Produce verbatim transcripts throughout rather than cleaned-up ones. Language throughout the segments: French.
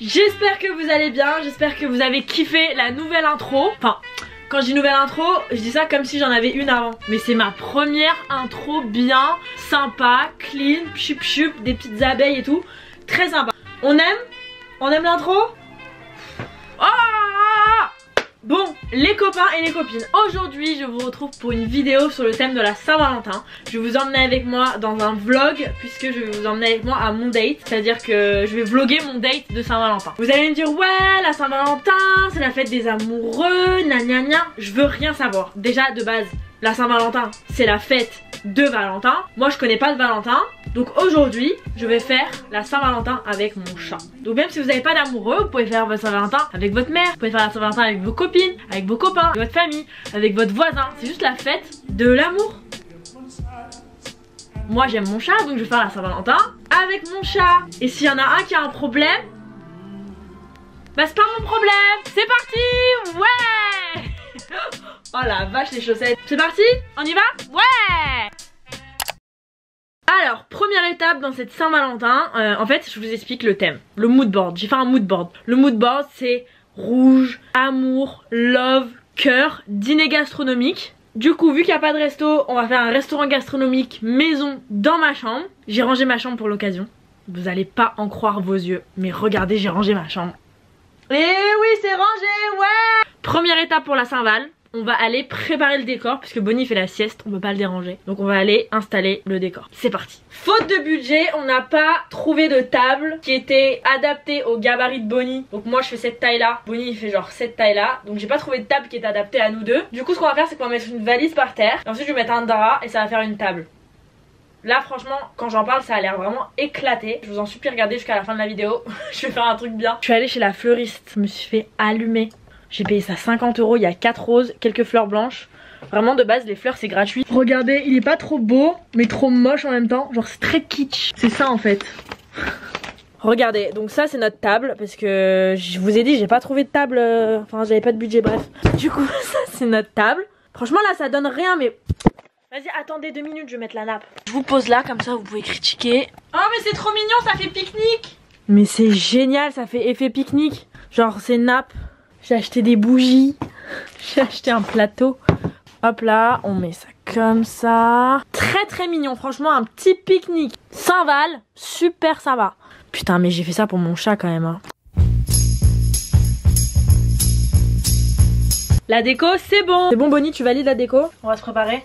J'espère que vous allez bien, j'espère que vous avez kiffé la nouvelle intro. Enfin, quand je dis nouvelle intro, je dis ça comme si j'en avais une avant. Mais c'est ma première intro bien sympa, clean, chup chup, des petites abeilles et tout. Très sympa. On aime? On aime l'intro? Oh! Bon, les copains et les copines, aujourd'hui je vous retrouve pour une vidéo sur le thème de la Saint-Valentin. Je vais vous emmener avec moi dans un vlog, puisque je vais vous emmener avec moi à mon date. C'est-à-dire que je vais vlogger mon date de Saint-Valentin. Vous allez me dire, ouais, la Saint-Valentin, c'est la fête des amoureux, gna gna gna. Je veux rien savoir. Déjà, de base, la Saint-Valentin, c'est la fête de Valentin. Moi, je connais pas de Valentin. Donc aujourd'hui, je vais faire la Saint-Valentin avec mon chat. Donc même si vous n'avez pas d'amoureux, vous pouvez faire votre Saint-Valentin avec votre mère. Vous pouvez faire la Saint-Valentin avec vos copines, avec vos copains, avec votre famille, avec votre voisin. C'est juste la fête de l'amour. Moi, j'aime mon chat, donc je vais faire la Saint-Valentin avec mon chat. Et s'il y en a un qui a un problème, bah c'est pas mon problème. C'est parti. Ouais. Oh la vache, les chaussettes. C'est parti? On y va? Ouais. Alors, première étape dans cette Saint-Valentin, euh, en fait je vous explique le thème, le mood board. J'ai fait un mood board. Le mood board c'est rouge, amour, love, cœur, dîner gastronomique. Du coup, vu qu'il n'y a pas de resto, on va faire un restaurant gastronomique maison dans ma chambre. J'ai rangé ma chambre pour l'occasion. Vous allez pas en croire vos yeux, mais regardez, j'ai rangé ma chambre. Et oui, c'est rangé, ouais. Première étape pour la Saint-Val. On va aller préparer le décor puisque Bonnie fait la sieste, on peut pas le déranger. Donc on va aller installer le décor. C'est parti. Faute de budget, on n'a pas trouvé de table qui était adaptée au gabarit de Bonnie. Donc moi je fais cette taille là, Bonnie il fait genre cette taille là. Donc j'ai pas trouvé de table qui est adaptée à nous deux. Du coup ce qu'on va faire c'est qu'on va mettre une valise par terre. Et ensuite je vais mettre un drap et ça va faire une table. Là franchement quand j'en parle ça a l'air vraiment éclaté. Je vous en supplie regardez jusqu'à la fin de la vidéo. Je vais faire un truc bien. Je suis allée chez la fleuriste, je me suis fait allumer. J'ai payé ça cinquante euros, il y a quatre roses, quelques fleurs blanches. Vraiment de base les fleurs c'est gratuit. Regardez, il est pas trop beau mais trop moche en même temps. Genre c'est très kitsch. C'est ça en fait. Regardez, donc ça c'est notre table. Parce que je vous ai dit j'ai pas trouvé de table. euh, Enfin j'avais pas de budget, bref. Du coup ça c'est notre table. Franchement là ça donne rien mais... Vas-y attendez deux minutes, je vais mettre la nappe. Je vous pose là comme ça vous pouvez critiquer. Oh mais c'est trop mignon, ça fait pique-nique. Mais c'est génial, ça fait effet pique-nique. Genre c'est nappe. J'ai acheté des bougies, j'ai acheté un plateau. Hop là, on met ça comme ça. Très très mignon, franchement un petit pique-nique. Saint-Val, super sympa. Putain mais j'ai fait ça pour mon chat quand même hein. La déco c'est bon. C'est bon Bonnie, tu valides la déco? On va se préparer.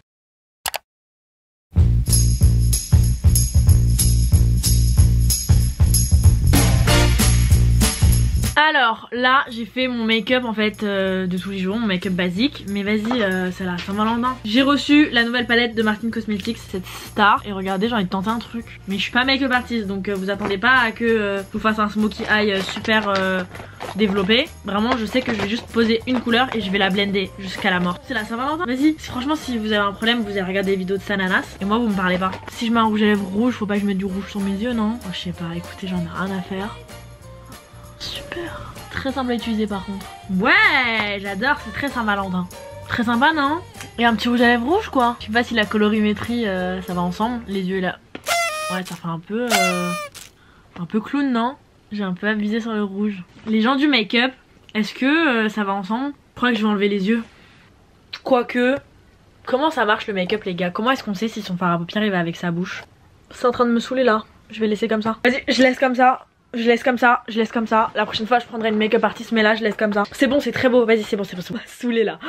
Alors là j'ai fait mon make-up en fait euh, de tous les jours, mon make-up basique. Mais vas-y euh, c'est la Saint-Valentin. J'ai reçu la nouvelle palette de Martin Cosmetics, cette star. Et regardez j'ai envie de tenter un truc. Mais je suis pas make-up artiste donc euh, vous attendez pas à que euh, je vous fasse un smokey eye euh, super euh, développé. Vraiment je sais que je vais juste poser une couleur et je vais la blender jusqu'à la mort. C'est la Saint-Valentin. Vas-y, franchement si vous avez un problème vous allez regarder des vidéos de Sananas. Et moi vous me parlez pas. Si je mets un rouge à lèvres rouge, faut pas que je mette du rouge sur mes yeux non? Oh, je sais pas, écoutez j'en ai rien à faire. Super, très simple à utiliser par contre. Ouais, j'adore, c'est très Saint-Valentin. Très sympa non? Et un petit rouge à lèvres rouge quoi. Je sais pas si la colorimétrie euh, ça va ensemble. Les yeux là, ouais ça fait un peu euh, un peu clown non? J'ai un peu abusé sur le rouge. Les gens du make-up, est-ce que euh, ça va ensemble? Je crois que je vais enlever les yeux. Quoique, comment ça marche le make-up les gars? Comment est-ce qu'on sait si son fard à paupières il va avec sa bouche? C'est en train de me saouler là. Je vais laisser comme ça. Vas-y, je laisse comme ça. Je laisse comme ça, je laisse comme ça. La prochaine fois je prendrai une make-up artiste mais là je laisse comme ça. C'est bon, c'est très beau, vas-y c'est bon, c'est bon, c'est bon. Saoulé là.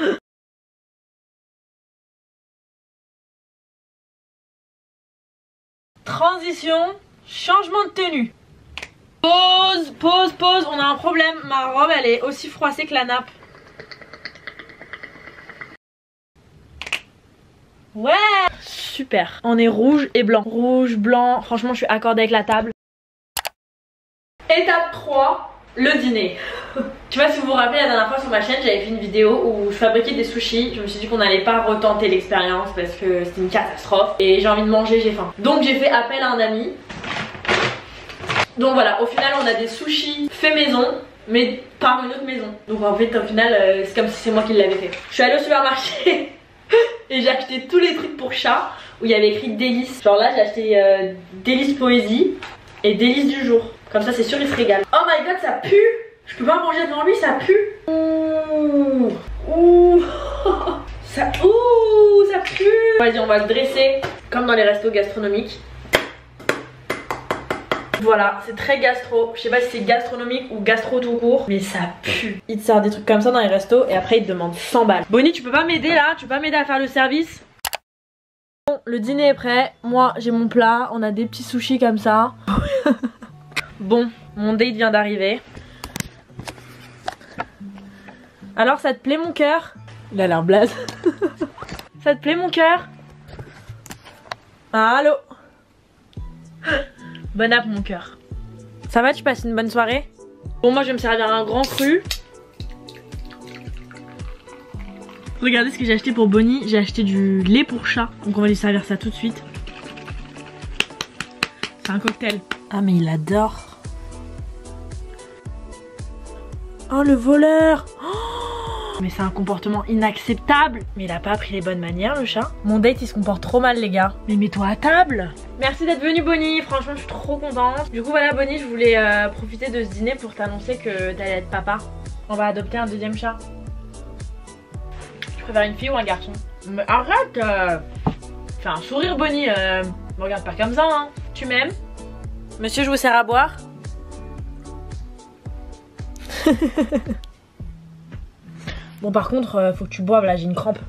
Transition, changement de tenue. Pause, pause, pause, on a un problème. Ma robe elle est aussi froissée que la nappe. Ouais. Super, on est rouge et blanc. Rouge, blanc, franchement je suis accordée avec la table. Étape trois, le dîner. Tu vois si vous vous rappelez la dernière fois sur ma chaîne j'avais fait une vidéo où je fabriquais des sushis. Je me suis dit qu'on n'allait pas retenter l'expérience parce que c'était une catastrophe. Et j'ai envie de manger, j'ai faim. Donc j'ai fait appel à un ami. Donc voilà, au final on a des sushis faits maison mais par une autre maison. Donc en fait au final euh, c'est comme si c'est moi qui l'avais fait. Je suis allée au supermarché et j'ai acheté tous les trucs pour chat où il y avait écrit délices. Genre là j'ai acheté euh, délices poésie et délices du jour. Comme ça c'est sûr il se régale. Oh my god, ça pue. Je peux pas manger devant lui, ça pue. Ouh, ouh. Ça, ouh, ça pue. Vas-y, on va le dresser comme dans les restos gastronomiques. Voilà, c'est très gastro. Je sais pas si c'est gastronomique ou gastro tout court, mais ça pue. Il te sert des trucs comme ça dans les restos et après il te demande cent balles. Bonnie, tu peux pas m'aider là? Tu peux pas m'aider à faire le service? Bon, le dîner est prêt. Moi, j'ai mon plat. On a des petits sushis comme ça. Bon, mon date vient d'arriver. Alors, ça te plaît mon cœur? Il a l'air blaze. Ça te plaît mon cœur? Allô? Bonne app mon cœur. Ça va, tu passes une bonne soirée? Bon, moi je vais me servir un grand cru. Regardez ce que j'ai acheté pour Bonnie. J'ai acheté du lait pour chat. Donc on va lui servir ça tout de suite. C'est un cocktail. Ah mais il adore. Oh le voleur. Oh, mais c'est un comportement inacceptable. Mais il a pas appris les bonnes manières le chat. Mon date il se comporte trop mal les gars. Mais mets-toi à table. Merci d'être venue Bonnie, franchement je suis trop contente. Du coup voilà Bonnie, je voulais euh, profiter de ce dîner pour t'annoncer que t'allais être papa. On va adopter un deuxième chat. Tu préfères une fille ou un garçon? Mais arrête euh... Fais un sourire Bonnie, euh... me regarde pas comme ça hein. Tu m'aimes? Monsieur, je vous sers à boire. Bon par contre euh, faut que tu boives là, j'ai une crampe.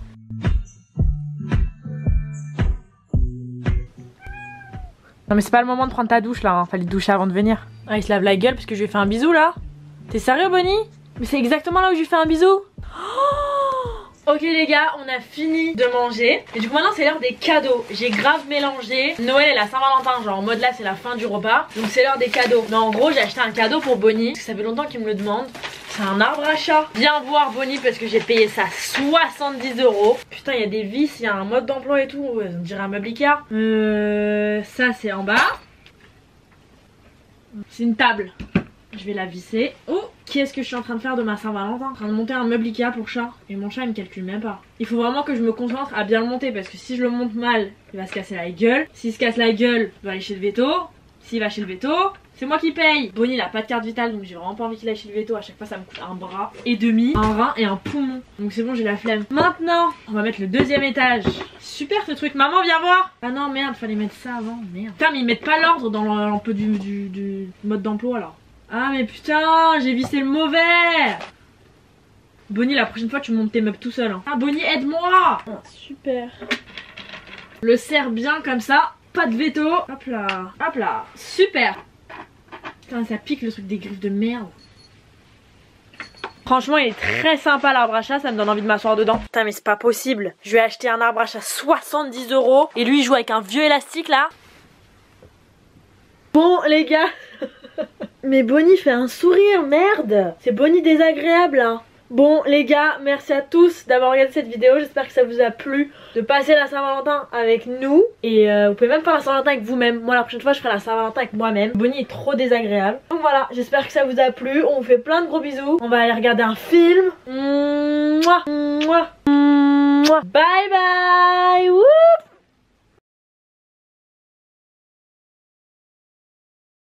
Non mais c'est pas le moment de prendre ta douche là, hein. Fallait te doucher avant de venir. Ah il se lave la gueule parce que je lui ai fait un bisou là. T'es sérieux Bonnie? Mais c'est exactement là où je lui fais un bisou. Oh, ok les gars, on a fini de manger. Et du coup maintenant c'est l'heure des cadeaux. J'ai grave mélangé Noël et la Saint-Valentin. Genre en mode là c'est la fin du repas. Donc c'est l'heure des cadeaux. Mais en gros j'ai acheté un cadeau pour Bonnie. Parce que ça fait longtemps qu'il me le demande. C'est un arbre à chat. Viens voir Bonnie parce que j'ai payé ça soixante-dix euros. Putain il y a des vis, il y a un mode d'emploi et tout. On dirait un meuble Ikea. Euh, ça c'est en bas. C'est une table. Je vais la visser. Oh, qu'est-ce que je suis en train de faire de ma Saint-Valentin? En train de monter un meuble Ikea pour chat. Et mon chat il me calcule même pas. Il faut vraiment que je me concentre à bien le monter. Parce que si je le monte mal, il va se casser la gueule. S'il se casse la gueule, il va aller chez le veto. S'il va chez le veto, c'est moi qui paye. Bonnie il a pas de carte vitale donc j'ai vraiment pas envie qu'il aille chez le veto. À chaque fois ça me coûte un bras et demi, un rein et un poumon. Donc c'est bon, j'ai la flemme. Maintenant on va mettre le deuxième étage. Super ce truc, maman viens voir. Ah non merde, fallait mettre ça avant, merde. Putain mais ils mettent pas l'ordre dans l'emploi du, du, du mode d'emploi alors. Ah mais putain, j'ai vissé le mauvais. Bonnie la prochaine fois tu montes tes meubles tout seul hein. Ah Bonnie aide-moi. Ah, super. Le serre bien comme ça. Pas de veto. Hop là. Hop là. Super. Putain ça pique le truc des griffes de merde. Franchement il est très sympa l'arbre à chat. Ça me donne envie de m'asseoir dedans. Putain mais c'est pas possible. Je vais acheter un arbre à chat soixante-dix euros. Et lui il joue avec un vieux élastique là. Bon les gars. Mais Bonnie fait un sourire, merde. C'est Bonnie désagréable hein. Bon les gars, merci à tous d'avoir regardé cette vidéo. J'espère que ça vous a plu de passer la Saint-Valentin avec nous. Et euh, vous pouvez même faire la Saint-Valentin avec vous-même. Moi la prochaine fois je ferai la Saint-Valentin avec moi-même. Bonnie est trop désagréable. Donc voilà, j'espère que ça vous a plu. On vous fait plein de gros bisous. On va aller regarder un film. Mouah, mouah, mouah. Bye bye. Wouh.